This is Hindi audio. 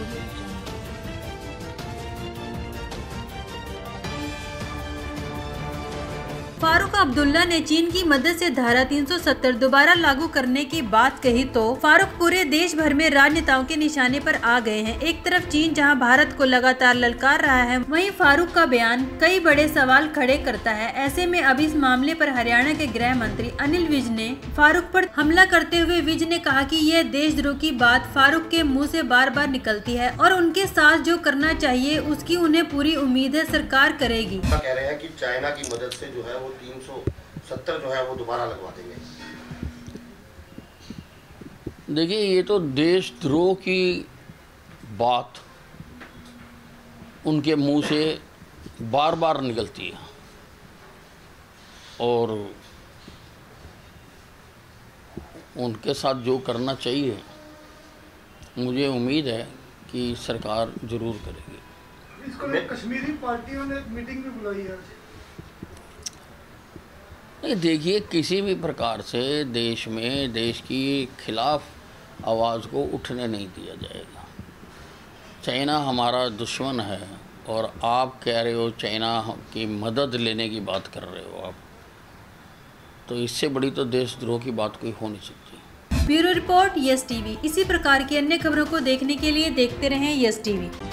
फारूक अब्दुल्ला ने चीन की मदद से धारा 370 दोबारा लागू करने की बात कही तो फारूक पूरे देश भर में राजनेताओं के निशाने पर आ गए हैं। एक तरफ चीन जहां भारत को लगातार ललकार रहा है, वहीं फारूक का बयान कई बड़े सवाल खड़े करता है। ऐसे में अब इस मामले पर हरियाणा के गृह मंत्री अनिल विज ने फारूक पर हमला करते हुए विज ने कहा कि यह देशद्रोह की बात फारूक के मुँह से बार बार निकलती है और उनके साथ जो करना चाहिए उसकी उन्हें पूरी उम्मीद है सरकार करेगी। कह रहे हैं कि चाइना की मदद से जो है वो 370 जो है वो दोबारा लगवा देंगे। देखिए, ये तो देशद्रोह की बात उनके मुंह से बार बार निकलती है और उनके साथ जो करना चाहिए मुझे उम्मीद है कि सरकार जरूर करेगी। इसको कश्मीरी पार्टियों ने मीटिंग भी बुलाई है। नहीं, देखिए, किसी भी प्रकार से देश में देश की खिलाफ आवाज़ को उठने नहीं दिया जाएगा। चाइना हमारा दुश्मन है और आप कह रहे हो चाइना की मदद लेने की बात कर रहे हो आप, तो इससे बड़ी तो देशद्रोह की बात कोई हो नहीं सकती। Bureau report Yes TV. इसी प्रकार की अन्य खबरों को देखने के लिए देखते रहें यस टीवी।